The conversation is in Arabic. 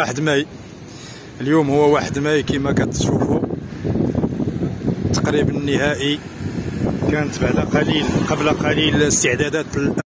1 ماي. اليوم هو 1 ماي كما كتشوفوا، التقريب النهائي. كانت بعد قليل قبل قليل استعدادات